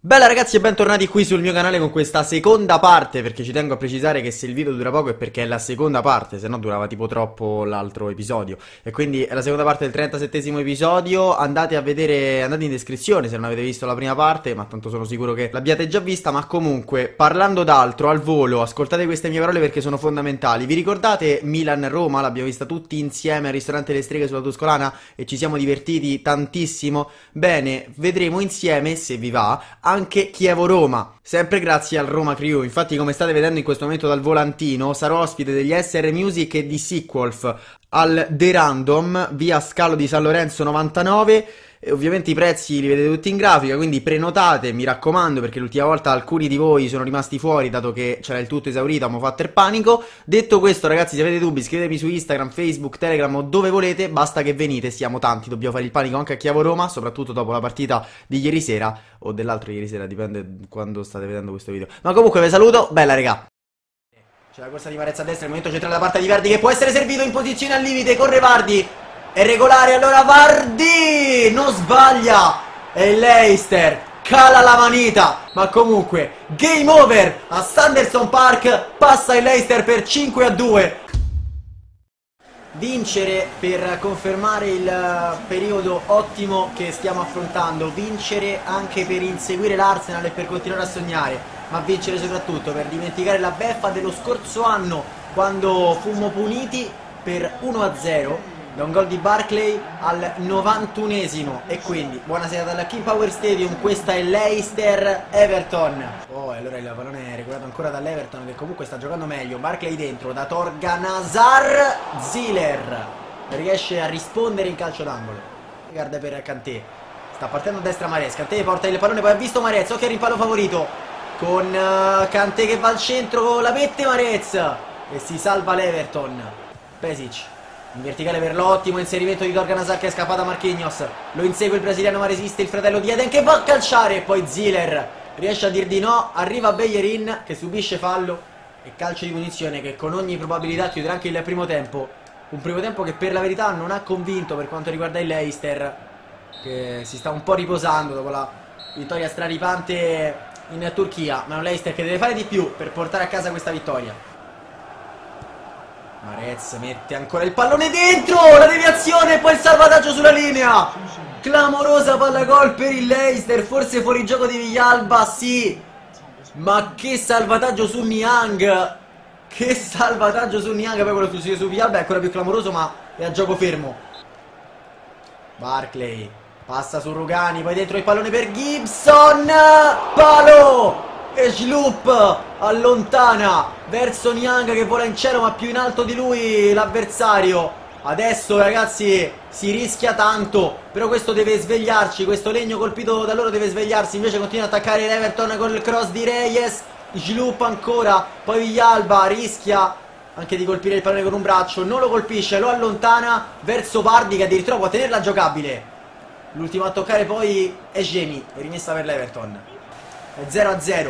Bella ragazzi e bentornati qui sul mio canale con questa seconda parte, perché ci tengo a precisare che se il video dura poco è perché è la seconda parte, se no durava tipo troppo l'altro episodio. E quindi è la seconda parte del 37esimo episodio. Andate a vedere, andate in descrizione se non avete visto la prima parte, ma tanto sono sicuro che l'abbiate già vista. Ma comunque, parlando d'altro, al volo, ascoltate queste mie parole perché sono fondamentali. Vi ricordate Milan-Roma? L'abbiamo vista tutti insieme al ristorante Le Streghe sulla Tuscolana e ci siamo divertiti tantissimo? Bene, vedremo insieme, se vi va, anche Chievo-Roma, sempre grazie al Roma Crew. Infatti, come state vedendo in questo momento dal volantino, sarò ospite degli SR Music e di Sequolf al The Random, via Scalo di San Lorenzo 99. E ovviamente i prezzi li vedete tutti in grafica, quindi prenotate, mi raccomando, perché l'ultima volta alcuni di voi sono rimasti fuori, dato che c'era il tutto esaurito, abbiamo fatto il panico. Detto questo, ragazzi, se avete dubbi, scrivetemi su Instagram, Facebook, Telegram o dove volete, basta che venite, siamo tanti, dobbiamo fare il panico anche a Chievo-Roma, soprattutto dopo la partita di ieri sera, o dell'altro ieri sera, dipende quando state vedendo questo video. Ma comunque vi saluto, bella regà. C'è la corsa di Marezza a destra, il momento centrale da parte di Vardy che può essere servito in posizione al limite, corre Vardy. È regolare, allora Vardy non sbaglia. E Leicester cala la manita. Ma comunque, game over a Sanderson Park. Passa il Leicester per 5-2. Vincere per confermare il periodo ottimo che stiamo affrontando. Vincere anche per inseguire l'Arsenal e per continuare a sognare. Ma vincere soprattutto per dimenticare la beffa dello scorso anno, quando fummo puniti per 1-0 da un gol di Barkley al 91esimo. E quindi buonasera dalla King Power Stadium, questa è Leicester Everton. Oh, e allora il pallone è regolato ancora dall'Everton, che comunque sta giocando meglio. Barkley dentro da Torgan Hazard. Ziller riesce a rispondere in calcio d'angolo. Guarda per Kanté, sta partendo a destra Mahrez. Kanté porta il pallone, poi ha visto Mahrez, ok, rimpallo favorito con Kanté che va al centro, la mette Mahrez e si salva l'Everton. Pesic in verticale per l'ottimo inserimento di Torgan Hazard che è scappato a Marquinhos. Lo insegue il brasiliano ma resiste il fratello di Eden che va a calciare. E poi Ziller riesce a dir di no. Arriva Bellerin che subisce fallo e calcio di punizione che con ogni probabilità chiuderà anche il primo tempo. Un primo tempo che per la verità non ha convinto per quanto riguarda il Leicester, che si sta un po' riposando dopo la vittoria straripante in Turchia. Ma è un Leicester che deve fare di più per portare a casa questa vittoria. Mahrez mette ancora il pallone dentro, la deviazione e poi il salvataggio sulla linea. Clamorosa palla gol per il Leicester, forse fuori gioco di Villalba, sì. Ma che salvataggio su Niang. Che salvataggio su Niang, poi quello su Villalba è ancora più clamoroso ma è a gioco fermo. Barkley passa su Rugani, poi dentro il pallone per Gibson. Palo! E Schlupp allontana verso Niang che vola in cielo ma più in alto di lui l'avversario. Adesso ragazzi si rischia tanto, però questo deve svegliarci, questo legno colpito da loro deve svegliarsi. Invece continua ad attaccare l'Everton con il cross di Reyes. Schlupp ancora, poi Villalba rischia anche di colpire il pallone con un braccio, non lo colpisce, lo allontana verso Vardy che addirittura può tenerla giocabile. L'ultimo a toccare poi è Gemi, è rimessa per l'Everton. È 0-0,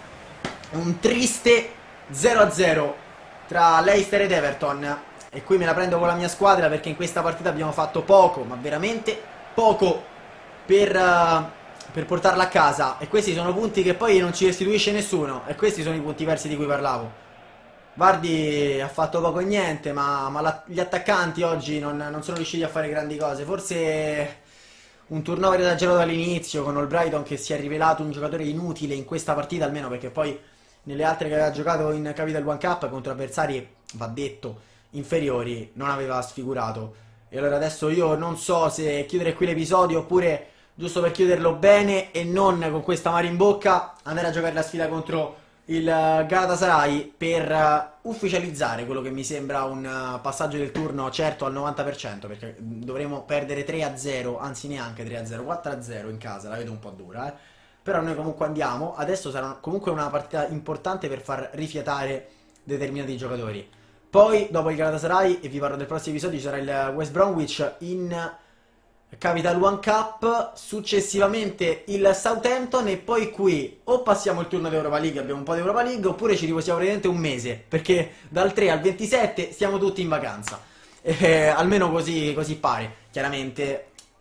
un triste 0-0 tra Leicester ed Everton. E qui me la prendo con la mia squadra perché in questa partita abbiamo fatto poco, ma veramente poco per portarla a casa. E questi sono punti che poi non ci restituisce nessuno. E questi sono i punti persi di cui parlavo. Vardy ha fatto poco e niente, ma gli attaccanti oggi non sono riusciti a fare grandi cose. Forse un turnover esagerato dall'inizio con Albrighton che si è rivelato un giocatore inutile in questa partita, almeno perché poi nelle altre che aveva giocato in Capital One Cup contro avversari, va detto, inferiori, non aveva sfigurato. E allora adesso io non so se chiudere qui l'episodio oppure, giusto per chiuderlo bene e non con questa amara in bocca, andare a giocare la sfida contro il Galatasaray per ufficializzare quello che mi sembra un passaggio del turno certo al 90%, perché dovremo perdere 3-0, anzi neanche 3-0, 4-0 in casa, la vedo un po' dura, però noi comunque andiamo. Adesso sarà comunque una partita importante per far rifiatare determinati giocatori. Poi dopo il Galatasaray, e vi parlo del prossimo episodio, ci sarà il West Bromwich in Capital One Cup, successivamente il Southampton e poi qui o passiamo il turno d'Europa League, abbiamo un po' di Europa League, oppure ci riposiamo praticamente un mese, perché dal 3 al 27 stiamo tutti in vacanza, almeno così pare. Chiaramente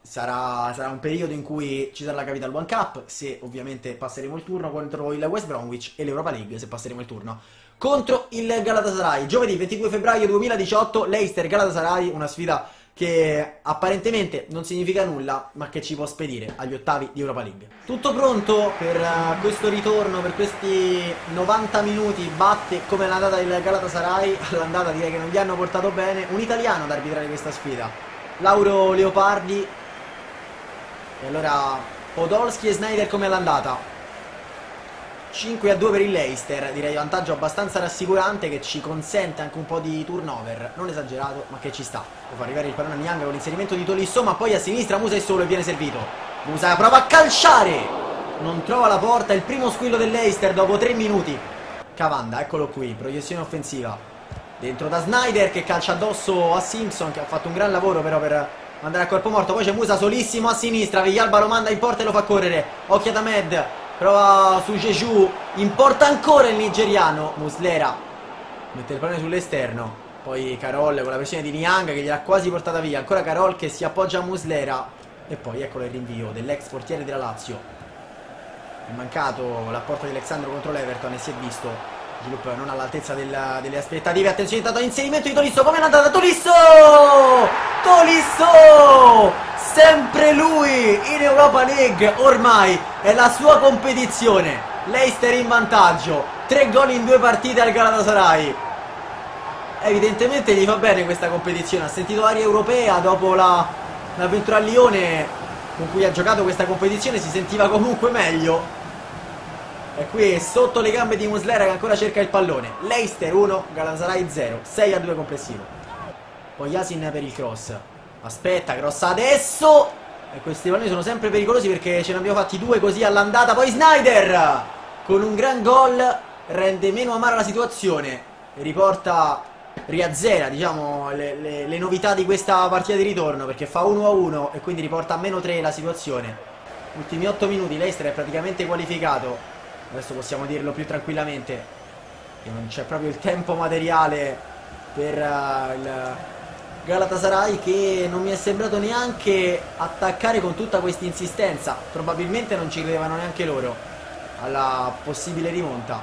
sarà un periodo in cui ci sarà la Capital One Cup, se ovviamente passeremo il turno, contro il West Bromwich, e l'Europa League, se passeremo il turno contro il Galatasaray. Giovedì 22 febbraio 2018, Leicester-Galatasaray, una sfida che apparentemente non significa nulla, ma che ci può spedire agli ottavi di Europa League. Tutto pronto per questo ritorno, per questi 90 minuti. Batte come l'andata del Galatasaray. All'andata direi che non gli hanno portato bene. Un italiano ad arbitrare questa sfida, Lauro Leopardi. E allora Podolski e Sneijder come all'andata. 5-2 per il Leicester, direi vantaggio abbastanza rassicurante che ci consente anche un po' di turnover, non esagerato ma che ci sta. Può arrivare il pallone a Niang con l'inserimento di Tolisso, ma poi a sinistra Musa è solo e viene servito. Musa prova a calciare, non trova la porta, il primo squillo del Leicester dopo 3 minuti. Cavanda, eccolo qui, proiezione offensiva dentro da Sneijder che calcia addosso a Simpson, che ha fatto un gran lavoro però per andare a corpo morto. Poi c'è Musa solissimo a sinistra, Villalba lo manda in porta e lo fa correre. Occhio ad Ahmed, prova su Jeju, in porta ancora il nigeriano. Muslera mette il pallone sull'esterno, poi Carol con la pressione di Niang che gliel'ha quasi portata via. Ancora Carol che si appoggia a Muslera, e poi eccolo il rinvio dell'ex portiere della Lazio. È mancato l'apporto di Alexandro contro l'Everton e si è visto Gilup non all'altezza delle aspettative. Attenzione, intanto all'inserimento di Tolisso, come è andata Tolisso? Tolisso! Sempre lui in Europa League, ormai è la sua competizione. Leicester in vantaggio, 3 gol in 2 partite al Galatasaray. Evidentemente gli fa bene questa competizione, ha sentito aria europea dopo l'avventura a Lione con cui ha giocato questa competizione, si sentiva comunque meglio. E qui sotto le gambe di Muslera che ancora cerca il pallone. Leicester 1, Galatasaray 0, 6-2 complessivo. Poi Yasin per il cross. Aspetta, cross adesso. E questi palloni sono sempre pericolosi perché ce ne abbiamo fatti 2 così all'andata. Poi Sneijder con un gran gol rende meno amara la situazione e riazzera, diciamo, le novità di questa partita di ritorno, perché fa 1-1 e quindi riporta a -3 la situazione. Ultimi 8 minuti, Leicester è praticamente qualificato. Adesso possiamo dirlo più tranquillamente, che non c'è proprio il tempo materiale per il Galatasaray, che non mi è sembrato neanche attaccare con tutta questa insistenza. Probabilmente non ci credevano neanche loro alla possibile rimonta.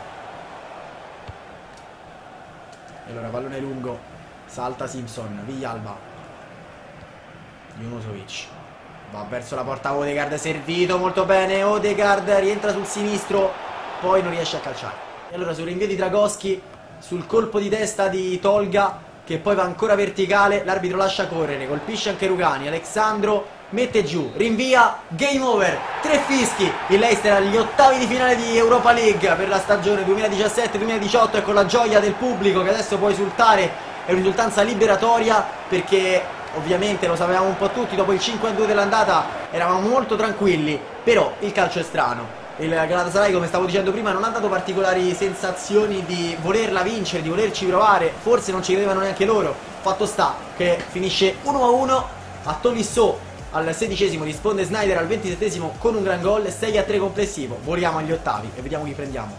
E allora pallone lungo, salta Simpson, Villalba, Junusovic va verso la porta, Odegaard servito molto bene, Odegaard rientra sul sinistro, poi non riesce a calciare. E allora sul rinvio di Dragoschi, sul colpo di testa di Tolga che poi va ancora verticale, l'arbitro lascia correre, colpisce anche Rugani, Alexandro mette giù, rinvia, game over, 3 fischi. Il Leicester agli ottavi di finale di Europa League per la stagione 2017-2018 e con la gioia del pubblico che adesso può esultare. È un'esultanza liberatoria perché ovviamente lo sapevamo un po' tutti, dopo il 5-2 dell'andata eravamo molto tranquilli, però il calcio è strano. Il Galatasaray, come stavo dicendo prima, non ha dato particolari sensazioni di volerla vincere, di volerci provare, forse non ci credevano neanche loro. Fatto sta che finisce 1-1, a Tolisso al 16esimo risponde Sneijder al 27esimo con un gran gol, 6-3 complessivo. Voliamo agli ottavi e vediamo chi prendiamo.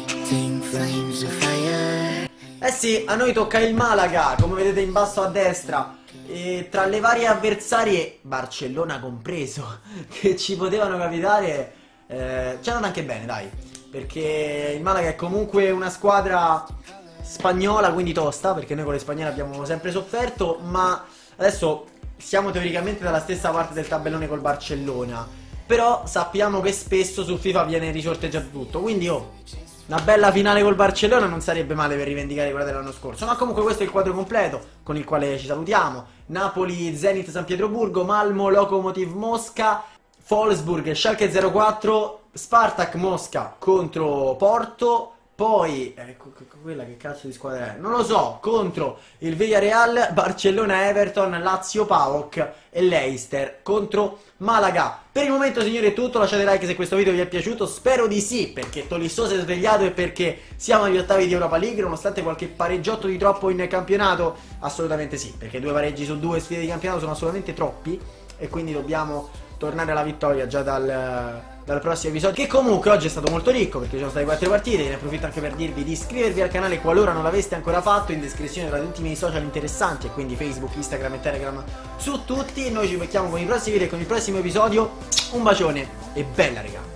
Eh sì, a noi tocca il Malaga, come vedete in basso a destra. E tra le varie avversarie, Barcellona compreso, che ci potevano capitare, ci è andata anche bene, dai, perché il Malaga è comunque una squadra spagnola, quindi tosta, perché noi con le spagnole abbiamo sempre sofferto, ma adesso siamo teoricamente dalla stessa parte del tabellone col Barcellona, però sappiamo che spesso su FIFA viene risorteggiato tutto, quindi una bella finale col Barcellona non sarebbe male per rivendicare quella dell'anno scorso. Ma comunque questo è il quadro completo con il quale ci salutiamo. Napoli, Zenit San Pietroburgo, Malmo, Lokomotiv Mosca, Wolfsburg, Schalke 04, Spartak Mosca contro Porto, poi quella che cazzo di squadra è? Non lo so, contro il Villarreal, Barcellona Everton, Lazio PAOK e Leicester contro Malaga. Per il momento signori è tutto, lasciate like se questo video vi è piaciuto, spero di sì, perché Tolisso si è svegliato e perché siamo agli ottavi di Europa League, nonostante qualche pareggiotto di troppo in campionato, assolutamente sì, perché 2 pareggi su 2 sfide di campionato sono assolutamente troppi e quindi dobbiamo tornare alla vittoria già dal dal prossimo episodio, che comunque oggi è stato molto ricco perché ci sono state 4 partite. Ne approfitto anche per dirvi di iscrivervi al canale qualora non l'aveste ancora fatto. In descrizione trovate tutti i miei social interessanti, e quindi Facebook, Instagram e Telegram su tutti. Noi ci becchiamo con i prossimi video e con il prossimo episodio. Un bacione e bella, raga.